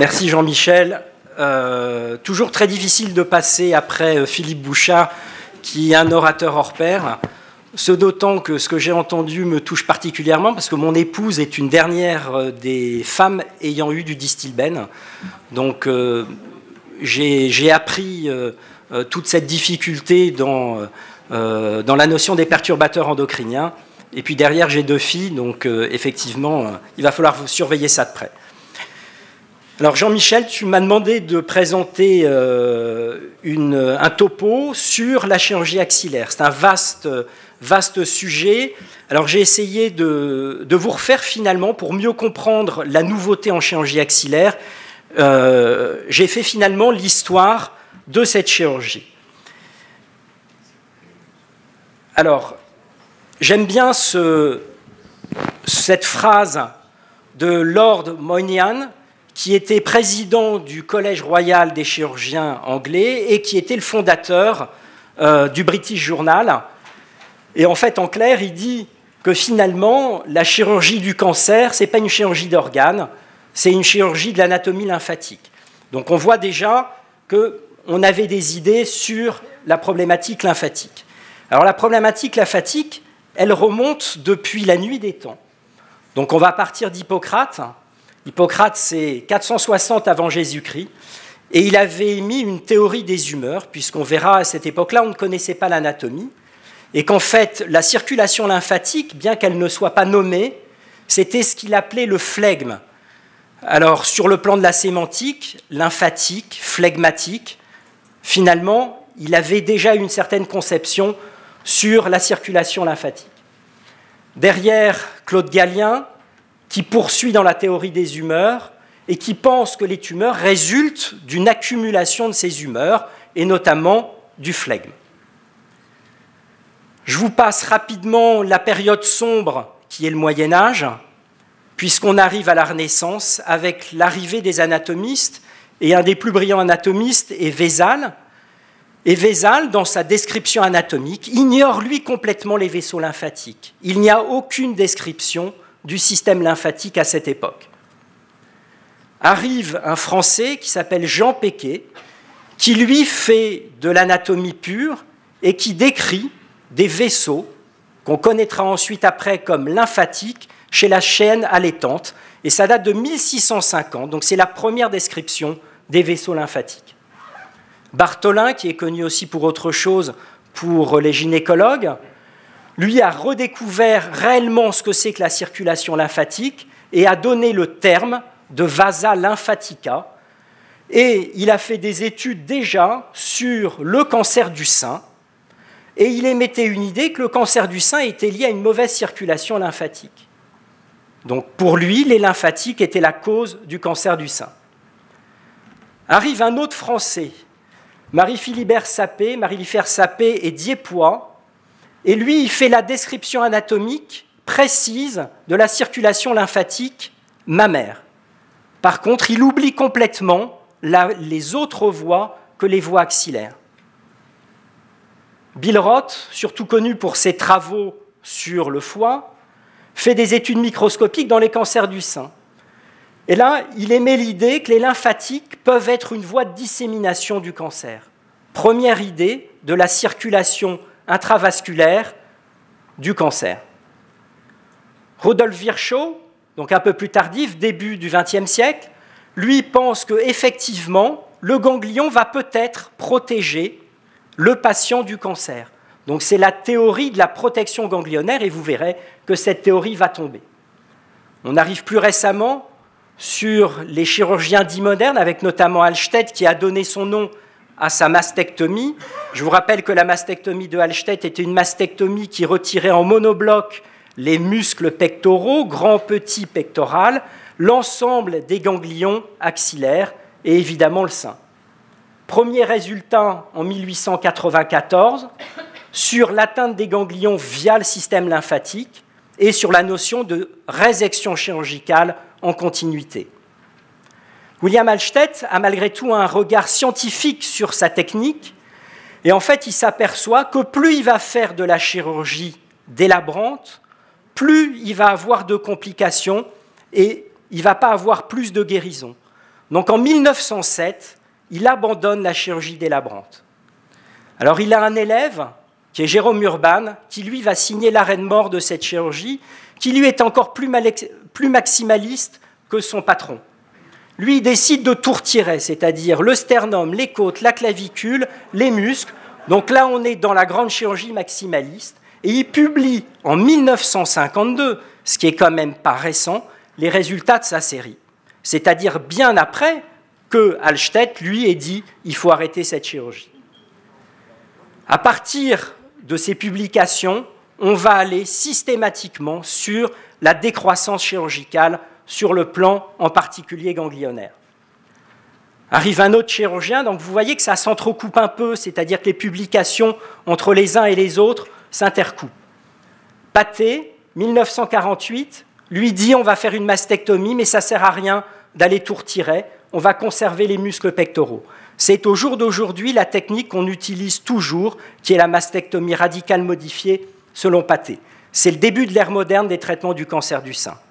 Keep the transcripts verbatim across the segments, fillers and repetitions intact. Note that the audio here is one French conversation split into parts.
Merci Jean-Michel. Euh, toujours très difficile de passer après Philippe Bouchard, qui est un orateur hors pair. Ce d'autant que ce que j'ai entendu me touche particulièrement, parce que mon épouse est une dernière des femmes ayant eu du Distilbène. Donc euh, j'ai appris euh, toute cette difficulté dans, euh, dans la notion des perturbateurs endocriniens. Et puis derrière, j'ai deux filles, donc euh, effectivement, euh, il va falloir surveiller ça de près. Alors Jean-Michel, tu m'as demandé de présenter euh, une, un topo sur la chirurgie axillaire. C'est un vaste, vaste sujet. Alors j'ai essayé de, de vous refaire finalement, pour mieux comprendre la nouveauté en chirurgie axillaire, euh, j'ai fait finalement l'histoire de cette chirurgie. Alors, j'aime bien ce, cette phrase de Lord Moynihan, qui était président du Collège royal des chirurgiens anglais et qui était le fondateur euh, du British Journal. Et en fait, en clair, il dit que finalement, la chirurgie du cancer, ce n'est pas une chirurgie d'organes, c'est une chirurgie de l'anatomie lymphatique. Donc on voit déjà qu'on avait des idées sur la problématique lymphatique. Alors la problématique lymphatique, elle remonte depuis la nuit des temps. Donc on va partir d'Hippocrate. Hippocrate, c'est quatre cent soixante avant Jésus-Christ, et il avait émis une théorie des humeurs, puisqu'on verra à cette époque-là, on ne connaissait pas l'anatomie, et qu'en fait, la circulation lymphatique, bien qu'elle ne soit pas nommée, c'était ce qu'il appelait le flegme. Alors, sur le plan de la sémantique, lymphatique, flegmatique, finalement, il avait déjà une certaine conception sur la circulation lymphatique. Derrière, Claude Gallien, qui poursuit dans la théorie des humeurs et qui pense que les tumeurs résultent d'une accumulation de ces humeurs, et notamment du flegme. Je vous passe rapidement la période sombre qui est le Moyen-Âge, puisqu'on arrive à la Renaissance avec l'arrivée des anatomistes, et un des plus brillants anatomistes est Vézal. Et Vézal, dans sa description anatomique, ignore lui complètement les vaisseaux lymphatiques. Il n'y a aucune description du système lymphatique à cette époque. Arrive un Français qui s'appelle Jean Péquet, qui lui fait de l'anatomie pure et qui décrit des vaisseaux qu'on connaîtra ensuite après comme lymphatiques chez la chienne allaitante, et ça date de mille six cent cinquante, donc c'est la première description des vaisseaux lymphatiques. Bartholin, qui est connu aussi pour autre chose, pour les gynécologues, lui a redécouvert réellement ce que c'est que la circulation lymphatique et a donné le terme de vasa lymphatica. Et il a fait des études déjà sur le cancer du sein, et il émettait une idée que le cancer du sein était lié à une mauvaise circulation lymphatique. Donc pour lui, les lymphatiques étaient la cause du cancer du sein. Arrive un autre Français, Marie-Philibert Sapé, Marie-Philibert Sapé et Diepois, et lui, il fait la description anatomique précise de la circulation lymphatique mammaire. Par contre, il oublie complètement la, les autres voies que les voies axillaires. Billroth, surtout connu pour ses travaux sur le foie, fait des études microscopiques dans les cancers du sein. Et là, il émet l'idée que les lymphatiques peuvent être une voie de dissémination du cancer. Première idée de la circulation intravasculaire du cancer. Rudolf Virchow, donc un peu plus tardif, début du vingtième siècle, lui pense qu'effectivement, le ganglion va peut-être protéger le patient du cancer. Donc c'est la théorie de la protection ganglionnaire, et vous verrez que cette théorie va tomber. On arrive plus récemment sur les chirurgiens dits modernes, avec notamment Alstedt, qui a donné son nom à sa mastectomie. Je vous rappelle que la mastectomie de Alstedt était une mastectomie qui retirait en monobloc les muscles pectoraux, grand, petit, pectoral, l'ensemble des ganglions axillaires et évidemment le sein. Premier résultat en mille huit cent quatre-vingt-quatorze sur l'atteinte des ganglions via le système lymphatique et sur la notion de résection chirurgicale en continuité. William Alstedt a malgré tout un regard scientifique sur sa technique, et en fait il s'aperçoit que plus il va faire de la chirurgie délabrante, plus il va avoir de complications et il ne va pas avoir plus de guérison. Donc en mille neuf cent sept, il abandonne la chirurgie délabrante. Alors il a un élève, qui est Jérôme Urban, qui lui va signer l'arrêt de mort de cette chirurgie, qui lui est encore plus, plus maximaliste que son patron. Lui, il décide de tout retirer, c'est-à-dire le sternum, les côtes, la clavicule, les muscles. Donc là, on est dans la grande chirurgie maximaliste. Et il publie en mille neuf cent cinquante-deux, ce qui est quand même pas récent, les résultats de sa série. C'est-à-dire bien après que Alstedt, lui, ait dit « il faut arrêter cette chirurgie ». À partir de ces publications, on va aller systématiquement sur la décroissance chirurgicale sur le plan en particulier ganglionnaire. Arrive un autre chirurgien, donc vous voyez que ça s'entrecoupe un peu, c'est-à-dire que les publications entre les uns et les autres s'intercoupent. Pathé, mille neuf cent quarante-huit, lui dit on va faire une mastectomie, mais ça ne sert à rien d'aller tout retirer, on va conserver les muscles pectoraux. C'est au jour d'aujourd'hui la technique qu'on utilise toujours, qui est la mastectomie radicale modifiée selon Pathé. C'est le début de l'ère moderne des traitements du cancer du sein.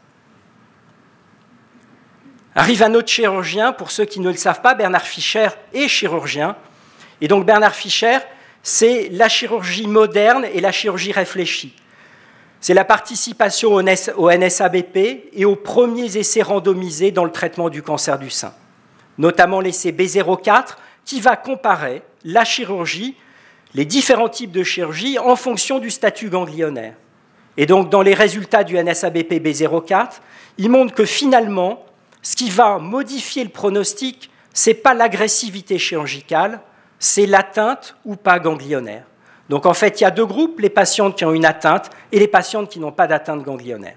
Arrive un autre chirurgien, pour ceux qui ne le savent pas, Bernard Fischer est chirurgien. Et donc Bernard Fischer, c'est la chirurgie moderne et la chirurgie réfléchie. C'est la participation au N S A B P et aux premiers essais randomisés dans le traitement du cancer du sein, notamment l'essai B zéro quatre, qui va comparer la chirurgie, les différents types de chirurgie en fonction du statut ganglionnaire. Et donc dans les résultats du N S A B P B zéro quatre, il montre que finalement, ce qui va modifier le pronostic, ce n'est pas l'agressivité chirurgicale, c'est l'atteinte ou pas ganglionnaire. Donc en fait, il y a deux groupes, les patientes qui ont une atteinte et les patientes qui n'ont pas d'atteinte ganglionnaire.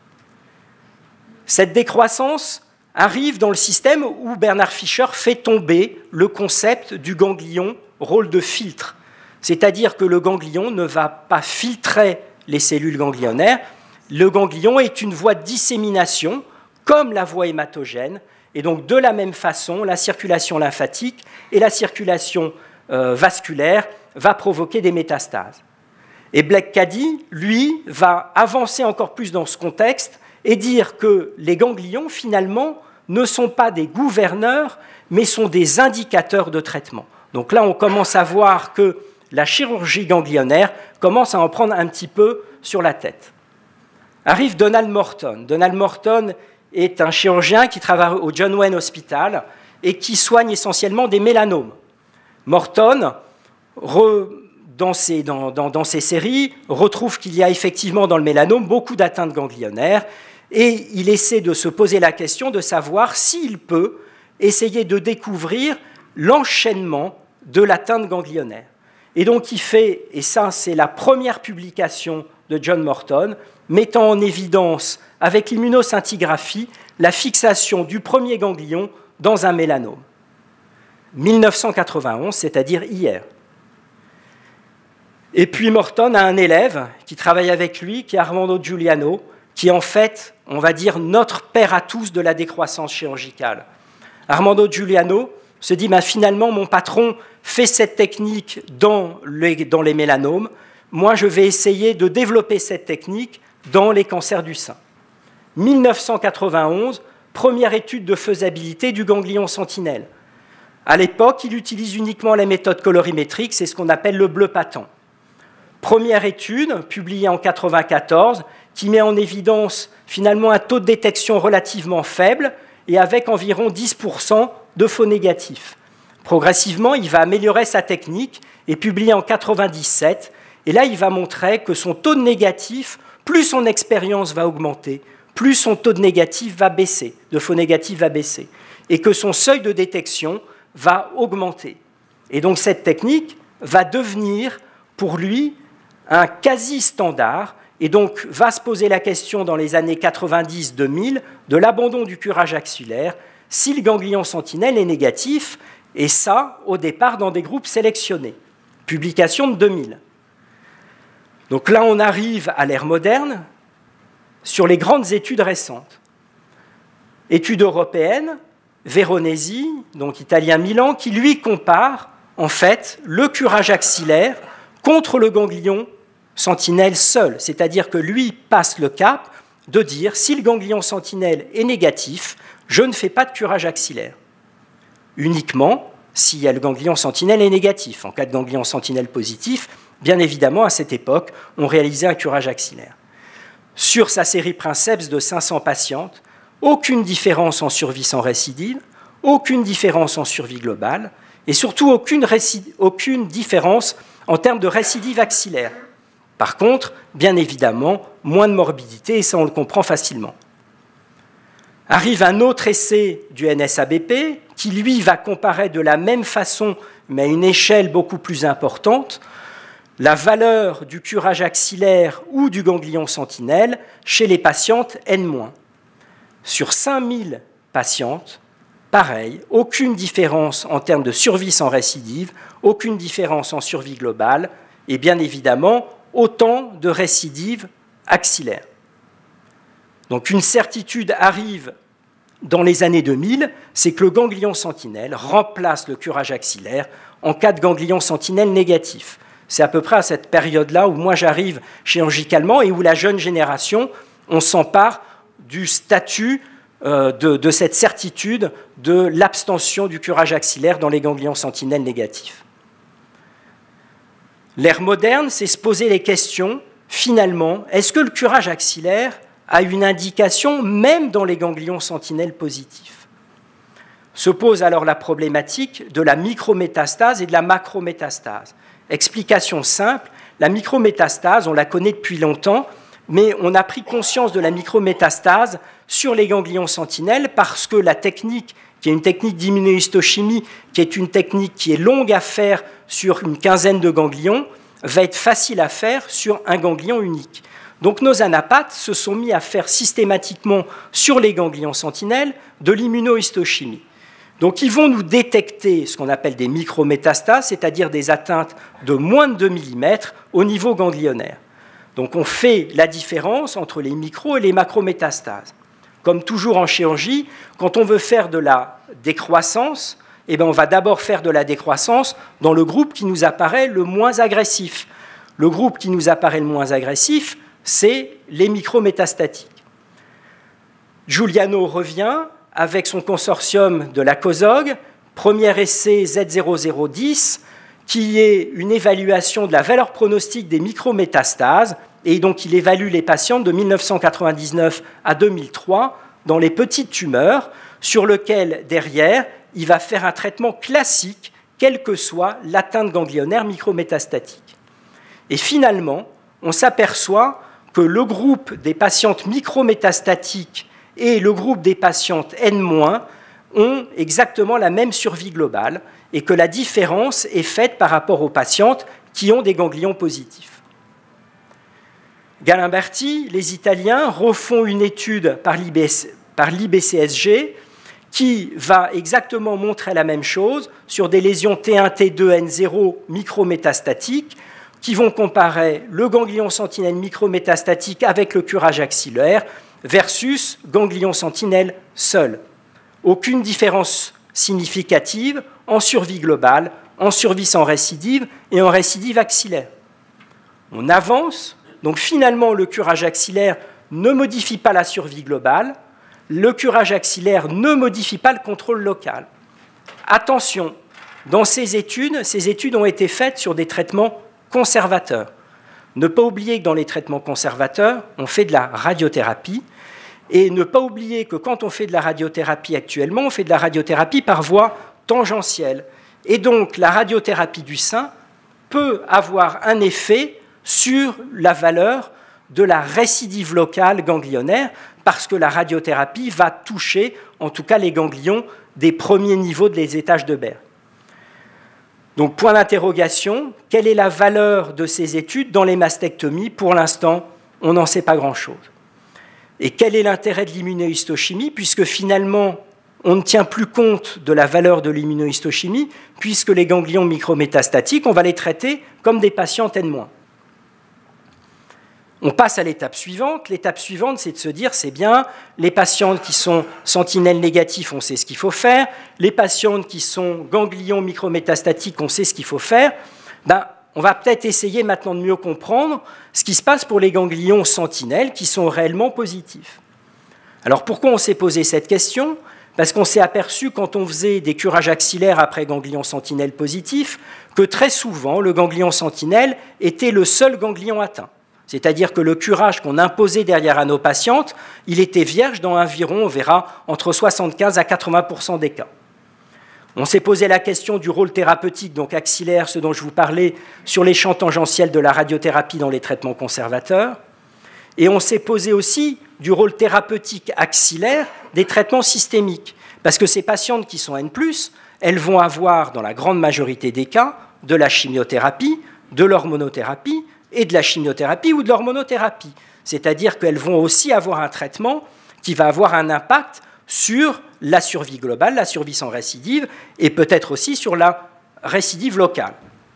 Cette décroissance arrive dans le système où Bernard Fischer fait tomber le concept du ganglion rôle de filtre. C'est-à-dire que le ganglion ne va pas filtrer les cellules ganglionnaires. Le ganglion est une voie de dissémination comme la voie hématogène, et donc de la même façon, la circulation lymphatique et la circulation euh, vasculaire va provoquer des métastases. Et Blek-Kadhi, lui, va avancer encore plus dans ce contexte et dire que les ganglions, finalement, ne sont pas des gouverneurs, mais sont des indicateurs de traitement. Donc là, on commence à voir que la chirurgie ganglionnaire commence à en prendre un petit peu sur la tête. Arrive Donald Morton. Donald Morton est un chirurgien qui travaille au John Wayne Hospital et qui soigne essentiellement des mélanomes. Morton, re, dans, ses, dans, dans, dans ses séries, retrouve qu'il y a effectivement dans le mélanome beaucoup d'atteintes ganglionnaires et il essaie de se poser la question de savoir s'il peut essayer de découvrir l'enchaînement de l'atteinte ganglionnaire. Et donc il fait, et ça c'est la première publication de John Morton, mettant en évidence avec l'immunoscintigraphie la fixation du premier ganglion dans un mélanome. mille neuf cent quatre-vingt-onze, c'est-à-dire hier. Et puis Morton a un élève qui travaille avec lui, qui est Armando Giuliano, qui est en fait, on va dire, notre père à tous de la décroissance chirurgicale. Armando Giuliano se dit, ben, finalement, mon patron fait cette technique dans les, dans les mélanomes, moi je vais essayer de développer cette technique dans les cancers du sein. mille neuf cent quatre-vingt-onze, première étude de faisabilité du ganglion sentinelle. À l'époque, il utilise uniquement la méthode colorimétrique, c'est ce qu'on appelle le bleu patent. Première étude, publiée en mille neuf cent quatre-vingt-quatorze, qui met en évidence finalement un taux de détection relativement faible et avec environ dix pour cent de faux négatifs. Progressivement, il va améliorer sa technique et publie en mille neuf cent quatre-vingt-dix-sept. Et là, il va montrer que son taux de négatif, plus son expérience va augmenter, plus son taux de négatif va baisser, de faux négatifs va baisser, et que son seuil de détection va augmenter. Et donc cette technique va devenir, pour lui, un quasi-standard, et donc va se poser la question dans les années quatre-vingt-dix deux mille de l'abandon du curage axillaire si le ganglion sentinelle est négatif, et ça, au départ, dans des groupes sélectionnés. Publication de deux mille. Donc là, on arrive à l'ère moderne sur les grandes études récentes. Étude européenne, Veronesi, donc italien Milan, qui lui compare en fait le curage axillaire contre le ganglion sentinelle seul. C'est-à-dire que lui passe le cap de dire si le ganglion sentinelle est négatif, je ne fais pas de curage axillaire. uniquement si le ganglion sentinelle est négatif. En cas de ganglion sentinelle positif, bien évidemment, à cette époque, on réalisait un curage axillaire. Sur sa série Princeps de cinq cents patientes, aucune différence en survie sans récidive, aucune différence en survie globale, et surtout aucune, aucune différence en termes de récidive axillaire. Par contre, bien évidemment, moins de morbidité, et ça on le comprend facilement. Arrive un autre essai du N S A B P qui, lui, va comparer de la même façon, mais à une échelle beaucoup plus importante, la valeur du curage axillaire ou du ganglion sentinelle chez les patientes N-. Sur cinq mille patientes, pareil, aucune différence en termes de survie sans récidive, aucune différence en survie globale, et bien évidemment, autant de récidives axillaires. Donc une certitude arrive dans les années deux mille, c'est que le ganglion sentinelle remplace le curage axillaire en cas de ganglion sentinelle négatif. C'est à peu près à cette période-là où moi j'arrive chirurgicalement et où la jeune génération, on s'empare du statut euh, de, de cette certitude de l'abstention du curage axillaire dans les ganglions sentinelles négatifs. L'ère moderne, c'est se poser les questions, finalement, est-ce que le curage axillaire a une indication même dans les ganglions sentinelles positifs? Se pose alors la problématique de la micrométastase et de la macrométastase. Explication simple, la micrométastase, on la connaît depuis longtemps, mais on a pris conscience de la micrométastase sur les ganglions sentinelles parce que la technique, qui est une technique d'immunohistochimie, qui est une technique qui est longue à faire sur une quinzaine de ganglions, va être facile à faire sur un ganglion unique. Donc nos anapathes se sont mis à faire systématiquement sur les ganglions sentinelles de l'immunohistochimie. Donc ils vont nous détecter ce qu'on appelle des micrométastases, c'est-à-dire des atteintes de moins de deux millimètres au niveau ganglionnaire. Donc on fait la différence entre les micro- et les macrométastases. Comme toujours en chirurgie, quand on veut faire de la décroissance, eh bien on va d'abord faire de la décroissance dans le groupe qui nous apparaît le moins agressif. Le groupe qui nous apparaît le moins agressif, c'est les micrométastatiques. Giuliano revient avec son consortium de la COSOG, premier essai Z zéro zéro dix, qui est une évaluation de la valeur pronostique des micrométastases, et donc il évalue les patientes de mille neuf cent quatre-vingt-dix-neuf à deux mille trois dans les petites tumeurs, sur lequel, derrière, il va faire un traitement classique, quelle que soit l'atteinte ganglionnaire micrométastatique. Et finalement, on s'aperçoit que le groupe des patientes micrométastatiques et le groupe des patientes N- ont exactement la même survie globale et que la différence est faite par rapport aux patientes qui ont des ganglions positifs. Galimberti, les Italiens, refont une étude par l'I B C S G qui va exactement montrer la même chose sur des lésions T un T deux N zéro micrométastatiques qui vont comparer le ganglion sentinelle micrométastatique avec le curage axillaire versus ganglion sentinelle seul. Aucune différence significative en survie globale, en survie sans récidive et en récidive axillaire. On avance, donc finalement le curage axillaire ne modifie pas la survie globale, le curage axillaire ne modifie pas le contrôle local. Attention, dans ces études, ces études ont été faites sur des traitements conservateurs. Ne pas oublier que dans les traitements conservateurs, on fait de la radiothérapie, et ne pas oublier que quand on fait de la radiothérapie actuellement, on fait de la radiothérapie par voie tangentielle. Et donc la radiothérapie du sein peut avoir un effet sur la valeur de la récidive locale ganglionnaire, parce que la radiothérapie va toucher, en tout cas, les ganglions des premiers niveaux des étages de Berg. Donc, point d'interrogation, quelle est la valeur de ces études dans les mastectomies? Pour l'instant, on n'en sait pas grand-chose. Et quel est l'intérêt de l'immunohistochimie, puisque finalement, on ne tient plus compte de la valeur de l'immunohistochimie, puisque les ganglions micrométastatiques, on va les traiter comme des patientes N-. On passe à l'étape suivante. L'étape suivante, c'est de se dire, c'est bien, les patientes qui sont sentinelles négatifs, on sait ce qu'il faut faire. Les patientes qui sont ganglions micrométastatiques, on sait ce qu'il faut faire. Ben, on va peut-être essayer maintenant de mieux comprendre ce qui se passe pour les ganglions sentinelles qui sont réellement positifs. Alors pourquoi on s'est posé cette question? parce qu'on s'est aperçu, quand on faisait des curages axillaires après ganglion sentinelle positif, que très souvent, le ganglion sentinelle était le seul ganglion atteint. C'est-à-dire que le curage qu'on imposait derrière à nos patientes, il était vierge dans environ, on verra, entre soixante-quinze à quatre-vingts pour cent des cas. On s'est posé la question du rôle thérapeutique, donc axillaire, ce dont je vous parlais, sur les champs tangentiels de la radiothérapie dans les traitements conservateurs. Et on s'est posé aussi du rôle thérapeutique axillaire des traitements systémiques. Parce que ces patientes qui sont N plus, elles vont avoir, dans la grande majorité des cas, de la chimiothérapie, de l'hormonothérapie et de la chimiothérapie ou de l'hormonothérapie. C'est-à-dire qu'elles vont aussi avoir un traitement qui va avoir un impact sur la survie globale, la survie sans récidive, et peut-être aussi sur la récidive locale.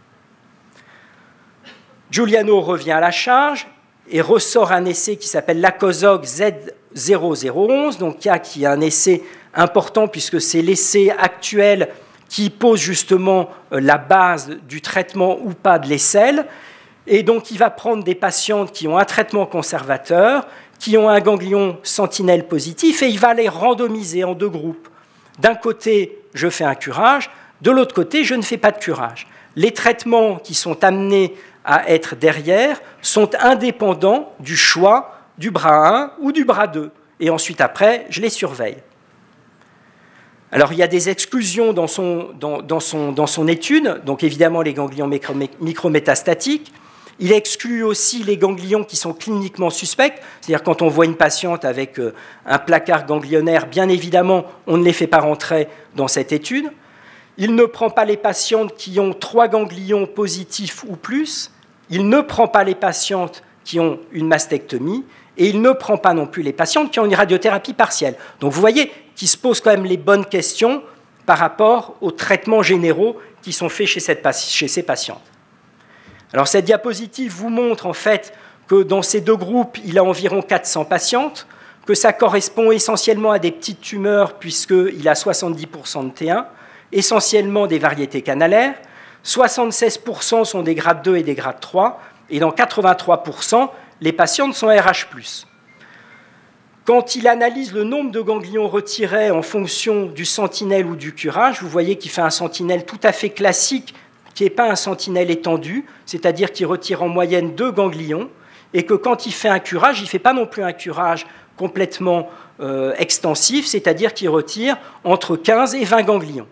Giuliano revient à la charge et ressort un essai qui s'appelle l'Acozog Z zéro zéro onze, donc qui est un essai important puisque c'est l'essai actuel qui pose justement la base du traitement ou pas de l'aisselle. Et donc il va prendre des patientes qui ont un traitement conservateur, qui ont un ganglion sentinelle positif, et il va les randomiser en deux groupes. D'un côté, je fais un curage, de l'autre côté, je ne fais pas de curage. Les traitements qui sont amenés à être derrière sont indépendants du choix du bras un ou du bras deux. Et ensuite, après, je les surveille. Alors, il y a des exclusions dans son, dans, dans son, dans son étude, donc évidemment les ganglions micrométastatiques. Il exclut aussi les ganglions qui sont cliniquement suspects, c'est-à-dire quand on voit une patiente avec un placard ganglionnaire, bien évidemment, on ne les fait pas rentrer dans cette étude. Il ne prend pas les patientes qui ont trois ganglions positifs ou plus. Il ne prend pas les patientes qui ont une mastectomie. Et il ne prend pas non plus les patientes qui ont une radiothérapie partielle. Donc vous voyez qu'il se pose quand même les bonnes questions par rapport aux traitements généraux qui sont faits chez, cette, chez ces patientes. Alors cette diapositive vous montre en fait que dans ces deux groupes, il a environ quatre cents patientes, que ça correspond essentiellement à des petites tumeurs puisqu'il a soixante-dix pour cent de T un, essentiellement des variétés canalaires, soixante-seize pour cent sont des grades deux et des grades trois, et dans quatre-vingt-trois pour cent, les patientes sont R H plus. Quand il analyse le nombre de ganglions retirés en fonction du sentinelle ou du curage, vous voyez qu'il fait un sentinelle tout à fait classique, qui n'est pas un sentinelle étendu, c'est-à-dire qu'il retire en moyenne deux ganglions, et que quand il fait un curage, il ne fait pas non plus un curage complètement euh, extensif, c'est-à-dire qu'il retire entre quinze et vingt ganglions.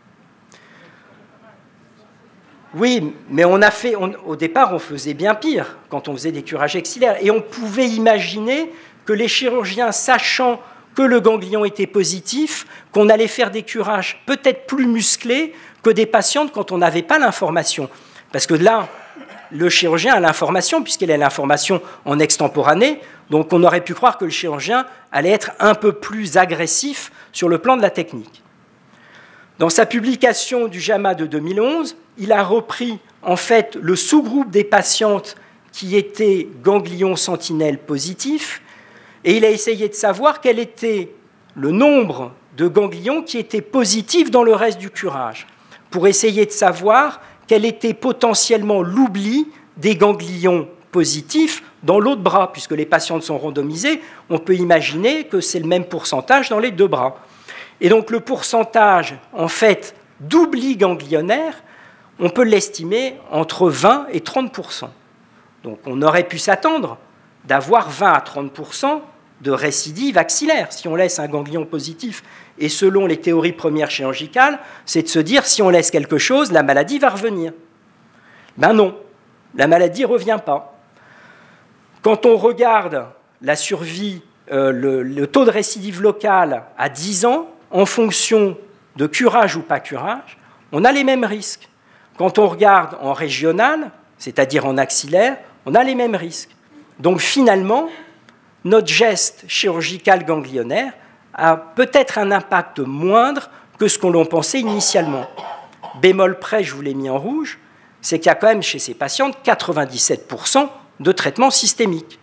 Oui, mais on a fait, on, au départ, on faisait bien pire quand on faisait des curages axillaires, et on pouvait imaginer que les chirurgiens, sachant que le ganglion était positif, qu'on allait faire des curages peut-être plus musclés que des patientes quand on n'avait pas l'information. Parce que là, le chirurgien a l'information, puisqu'il a l'information en extemporanée, donc on aurait pu croire que le chirurgien allait être un peu plus agressif sur le plan de la technique. Dans sa publication du JAMA de deux mille onze, il a repris en fait le sous-groupe des patientes qui étaient ganglions sentinelles positifs, et il a essayé de savoir quel était le nombre de ganglions qui étaient positifs dans le reste du curage, pour essayer de savoir quel était potentiellement l'oubli des ganglions positifs dans l'autre bras, puisque les patientes sont randomisées, on peut imaginer que c'est le même pourcentage dans les deux bras. Et donc le pourcentage, en fait, d'oubli ganglionnaire, on peut l'estimer entre vingt et trente pour cent. Donc on aurait pu s'attendre d'avoir vingt à trente pour cent de récidive axillaire si on laisse un ganglion positif. Et selon les théories premières chirurgicales, c'est de se dire si on laisse quelque chose, la maladie va revenir. Ben non, la maladie ne revient pas. Quand on regarde la survie, euh, le, le taux de récidive locale à dix ans, en fonction de curage ou pas curage, on a les mêmes risques. Quand on regarde en régional, c'est-à-dire en axillaire, on a les mêmes risques. Donc finalement, notre geste chirurgical ganglionnaire a peut-être un impact moindre que ce qu'on l'on pensait initialement. Bémol près, je vous l'ai mis en rouge, c'est qu'il y a quand même chez ces patientes quatre-vingt-dix-sept pour cent de traitement systémique.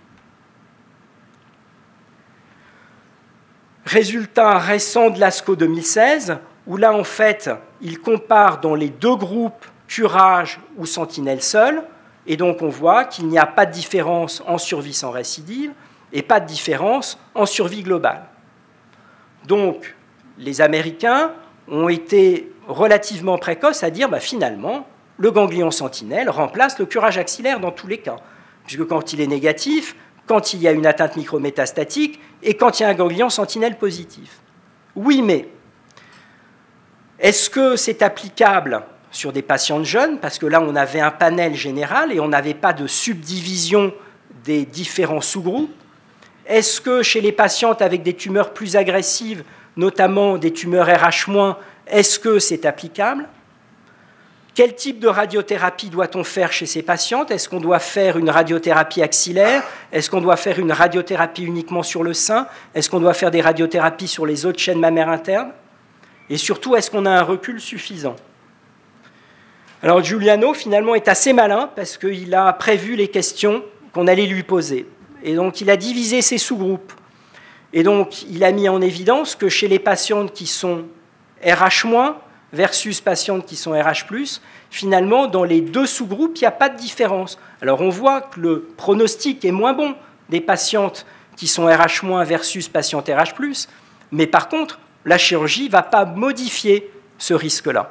Résultat récent de l'ASCO deux mille seize, où là, en fait, il compare dans les deux groupes curage ou sentinelle seule, et donc on voit qu'il n'y a pas de différence en survie sans récidive et pas de différence en survie globale. Donc, les Américains ont été relativement précoces à dire bah, finalement, le ganglion sentinelle remplace le curage axillaire dans tous les cas, puisque quand il est négatif, quand il y a une atteinte micrométastatique et quand il y a un ganglion sentinelle positif. Oui, mais est-ce que c'est applicable sur des patientes jeunes? Parce que là, on avait un panel général et on n'avait pas de subdivision des différents sous-groupes. Est-ce que chez les patientes avec des tumeurs plus agressives, notamment des tumeurs R H-, est-ce que c'est applicable? Quel type de radiothérapie doit-on faire chez ces patientes? Est-ce qu'on doit faire une radiothérapie axillaire? Est-ce qu'on doit faire une radiothérapie uniquement sur le sein? Est-ce qu'on doit faire des radiothérapies sur les autres chaînes mammaires internes? Et surtout, est-ce qu'on a un recul suffisant? Alors Giuliano, finalement, est assez malin parce qu'il a prévu les questions qu'on allait lui poser. Et donc, il a divisé ses sous-groupes. Et donc, il a mis en évidence que chez les patientes qui sont R H- versus patientes qui sont R H plus, finalement, dans les deux sous-groupes, il n'y a pas de différence. Alors, on voit que le pronostic est moins bon des patientes qui sont R H- versus patientes R H plus, mais par contre, la chirurgie ne va pas modifier ce risque-là.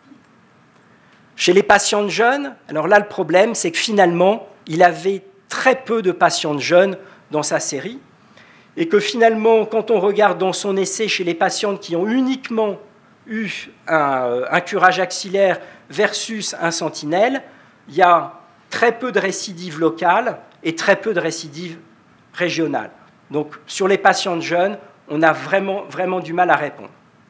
Chez les patientes jeunes, alors là, le problème, c'est que finalement, il avait très peu de patientes jeunes dans sa série, et que finalement, quand on regarde dans son essai chez les patientes qui ont uniquement eu un, un curage axillaire versus un sentinelle, il y a très peu de récidives locales et très peu de récidives régionales. Donc, sur les patientes jeunes, on a vraiment, vraiment du mal à répondre.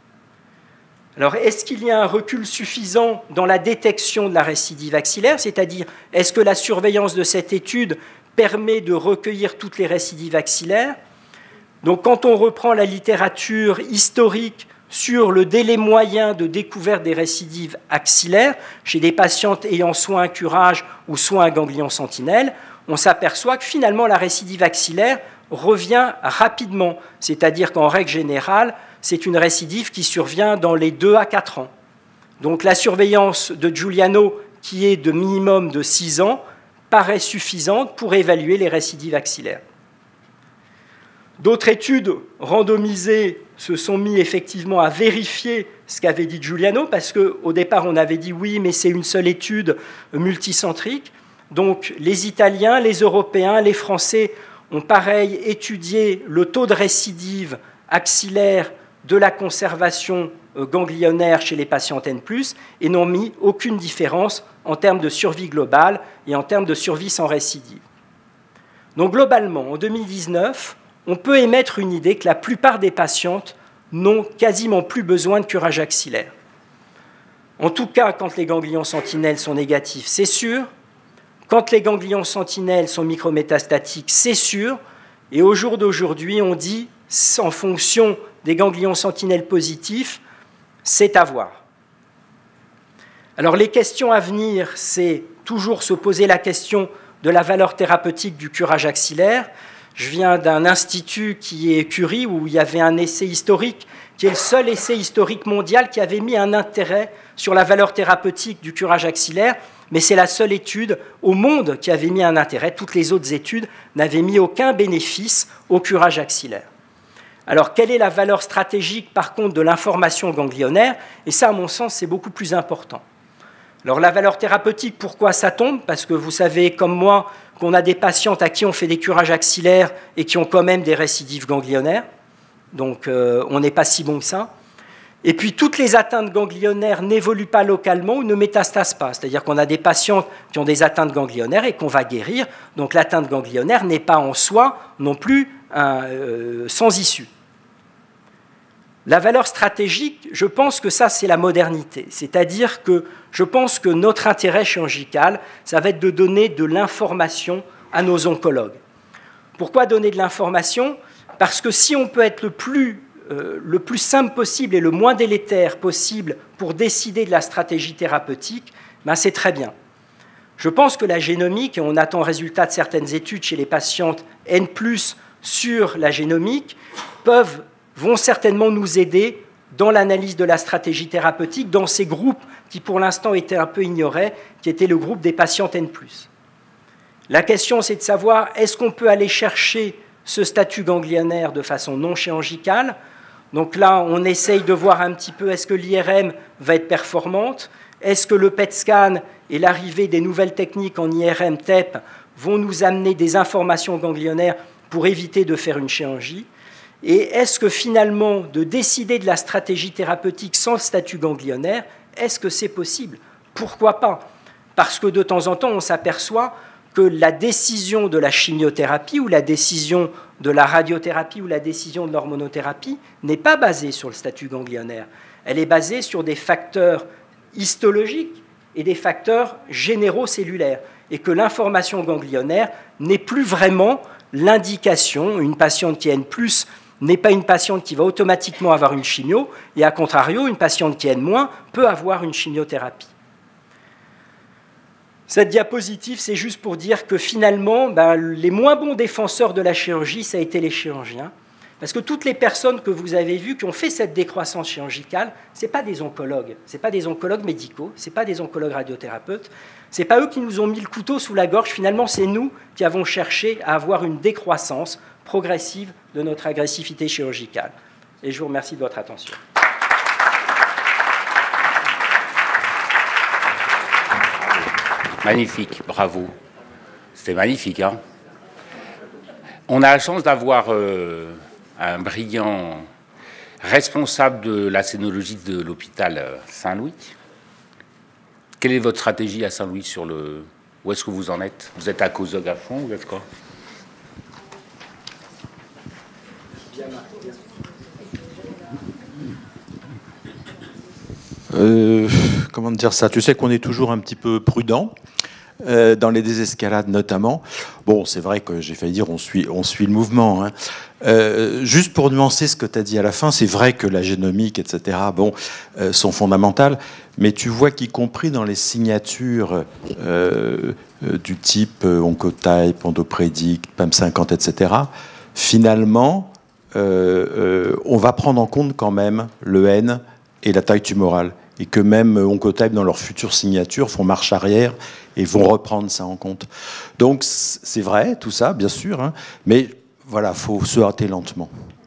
Alors, est-ce qu'il y a un recul suffisant dans la détection de la récidive axillaire? C'est-à-dire, est-ce que la surveillance de cette étude permet de recueillir toutes les récidives axillaires? Donc, quand on reprend la littérature historique sur le délai moyen de découverte des récidives axillaires chez des patientes ayant soit un curage ou soit un ganglion sentinelle, on s'aperçoit que finalement la récidive axillaire revient rapidement, c'est-à-dire qu'en règle générale, c'est une récidive qui survient dans les deux à quatre ans. Donc la surveillance de Giuliano, qui est de minimum de six ans, paraît suffisante pour évaluer les récidives axillaires. D'autres études randomisées se sont mis effectivement à vérifier ce qu'avait dit Giuliano, parce qu'au départ, on avait dit oui, mais c'est une seule étude multicentrique. Donc les Italiens, les Européens, les Français ont pareil étudié le taux de récidive axillaire de la conservation ganglionnaire chez les patientes N plus, et n'ont mis aucune différence en termes de survie globale et en termes de survie sans récidive. Donc globalement, en deux mille dix-neuf, on peut émettre une idée que la plupart des patientes n'ont quasiment plus besoin de curage axillaire. En tout cas, quand les ganglions sentinelles sont négatifs, c'est sûr. Quand les ganglions sentinelles sont micrométastatiques, c'est sûr. Et au jour d'aujourd'hui, on dit, en fonction des ganglions sentinelles positifs, c'est à voir. Alors les questions à venir, c'est toujours se poser la question de la valeur thérapeutique du curage axillaire. Je viens d'un institut qui est Curie, où il y avait un essai historique, qui est le seul essai historique mondial qui avait mis un intérêt sur la valeur thérapeutique du curage axillaire, mais c'est la seule étude au monde qui avait mis un intérêt. Toutes les autres études n'avaient mis aucun bénéfice au curage axillaire. Alors, quelle est la valeur stratégique, par contre, de l'information ganglionnaire? Et ça, à mon sens, c'est beaucoup plus important. Alors, la valeur thérapeutique, pourquoi ça tombe? Parce que vous savez, comme moi, qu'on a des patientes à qui on fait des curages axillaires et qui ont quand même des récidives ganglionnaires. Donc, euh, on n'est pas si bon que ça. Et puis, toutes les atteintes ganglionnaires n'évoluent pas localement ou ne métastasent pas. C'est-à-dire qu'on a des patientes qui ont des atteintes ganglionnaires et qu'on va guérir. Donc, l'atteinte ganglionnaire n'est pas en soi non plus un, euh, sans issue. La valeur stratégique, je pense que ça, c'est la modernité. C'est-à-dire que je pense que notre intérêt chirurgical, ça va être de donner de l'information à nos oncologues. Pourquoi donner de l'information? Parce que si on peut être le plus, euh, le plus simple possible et le moins délétère possible pour décider de la stratégie thérapeutique, ben c'est très bien. Je pense que la génomique, et on attend le résultat de certaines études chez les patientes N plus, sur la génomique, peuvent vont certainement nous aider dans l'analyse de la stratégie thérapeutique dans ces groupes qui, pour l'instant, étaient un peu ignorés, qui étaient le groupe des patientes N plus. La question, c'est de savoir, est-ce qu'on peut aller chercher ce statut ganglionnaire de façon non chirurgicale? Donc là, on essaye de voir un petit peu, est-ce que l'I R M va être performante? Est-ce que le P E T scan et l'arrivée des nouvelles techniques en I R M T E P vont nous amener des informations ganglionnaires pour éviter de faire une chirurgie? Et est-ce que finalement, de décider de la stratégie thérapeutique sans le statut ganglionnaire, est-ce que c'est possible? Pourquoi pas? Parce que de temps en temps, on s'aperçoit que la décision de la chimiothérapie ou la décision de la radiothérapie ou la décision de l'hormonothérapie n'est pas basée sur le statut ganglionnaire. Elle est basée sur des facteurs histologiques et des facteurs généraux cellulaires, et que l'information ganglionnaire n'est plus vraiment l'indication. Une patiente qui a N plus n'est pas une patiente qui va automatiquement avoir une chimio, et à contrario, une patiente qui a N moins peut avoir une chimiothérapie. Cette diapositive, c'est juste pour dire que finalement, ben, les moins bons défenseurs de la chirurgie, ça a été les chirurgiens. Parce que toutes les personnes que vous avez vues qui ont fait cette décroissance chirurgicale, ce n'est pas des oncologues, ce n'est pas des oncologues médicaux, ce n'est pas des oncologues radiothérapeutes, ce n'est pas eux qui nous ont mis le couteau sous la gorge, finalement c'est nous qui avons cherché à avoir une décroissance progressive de notre agressivité chirurgicale. Et je vous remercie de votre attention. Magnifique, bravo. C'était magnifique, hein? On a la chance d'avoir euh, un brillant responsable de la scénologie de l'hôpital Saint-Louis. Quelle est votre stratégie à Saint-Louis sur le... Où est-ce que vous en êtes? Vous êtes à Cosog à fond? Vous êtes quoi? Euh, comment dire ça? Tu sais qu'on est toujours un petit peu prudent, euh, dans les désescalades notamment. Bon, c'est vrai que j'ai failli dire on suit, on suit le mouvement. Hein. Euh, juste pour nuancer ce que tu as dit à la fin, c'est vrai que la génomique, et cetera, bon, euh, sont fondamentales, mais tu vois qu'y compris dans les signatures euh, euh, du type euh, Oncotype, Endopredict, P A M cinquante, et cetera, finalement, euh, euh, on va prendre en compte quand même le N et la taille tumorale, et que même Oncotype, dans leur future signature, font marche arrière et vont reprendre ça en compte. Donc c'est vrai, tout ça, bien sûr, hein, mais voilà, il faut se hâter lentement.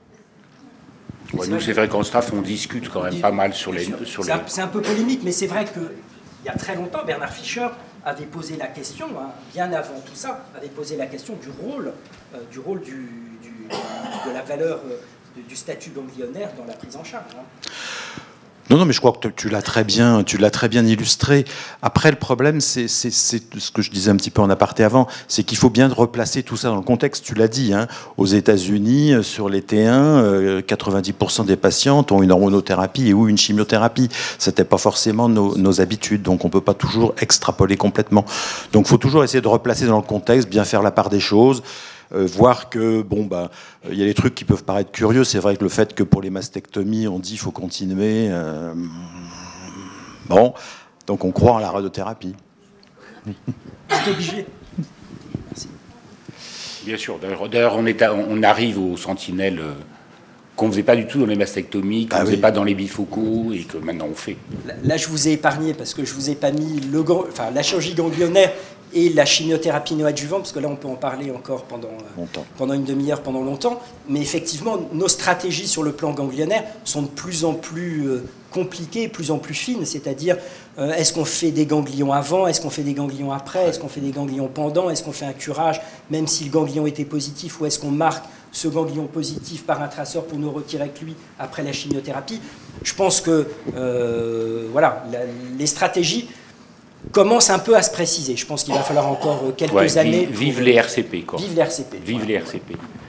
Ouais, nous, c'est vrai qu'en staff, on discute quand même pas mal sur les... Sur les... C'est un peu polémique, mais c'est vrai qu'il y a très longtemps, Bernard Fischer avait posé la question, hein, bien avant tout ça, avait posé la question du rôle, euh, du rôle du, du, de la valeur euh, du, du statut ganglionnaire dans la prise en charge. Hein. Non, non, mais je crois que tu l'as très bien, tu l'as très bien illustré. Après, le problème, c'est ce que je disais un petit peu en aparté avant, c'est qu'il faut bien replacer tout ça dans le contexte. Tu l'as dit, hein, aux États-Unis, sur les T un, euh, quatre-vingt-dix pour cent des patientes ont une hormonothérapie et ou une chimiothérapie. C'était pas forcément nos, nos habitudes, donc on peut pas toujours extrapoler complètement. Donc, il faut toujours essayer de replacer dans le contexte, bien faire la part des choses. Euh, voir que bon bah il euh, y a des trucs qui peuvent paraître curieux. C'est vrai que le fait que pour les mastectomies on dit il faut continuer, euh, bon, donc on croit en la radiothérapie. C'est obligé. Merci. Bien sûr. D'ailleurs, on, on arrive aux sentinelles euh, qu'on ne faisait pas du tout dans les mastectomies, qu'on ne ah faisait oui. pas dans les bifocaux et que maintenant on fait. Là, là, je vous ai épargné parce que je vous ai pas mis le, enfin, la chirurgie ganglionnaire et la chimiothérapie néoadjuvante, parce que là on peut en parler encore pendant, pendant une demi-heure, pendant longtemps, mais effectivement nos stratégies sur le plan ganglionnaire sont de plus en plus euh, compliquées, de plus en plus fines, c'est-à-dire euh, est-ce qu'on fait des ganglions avant, est-ce qu'on fait des ganglions après, est-ce qu'on fait des ganglions pendant, est-ce qu'on fait un curage même si le ganglion était positif, ou est-ce qu'on marque ce ganglion positif par un traceur pour nous retirer avec lui après la chimiothérapie. Je pense que euh, voilà, la, les stratégies commence un peu à se préciser. Je pense qu'il va falloir encore quelques ouais, années. Vive, vive les R C P, quoi. Vive les R C P. Vive voilà. les R C P.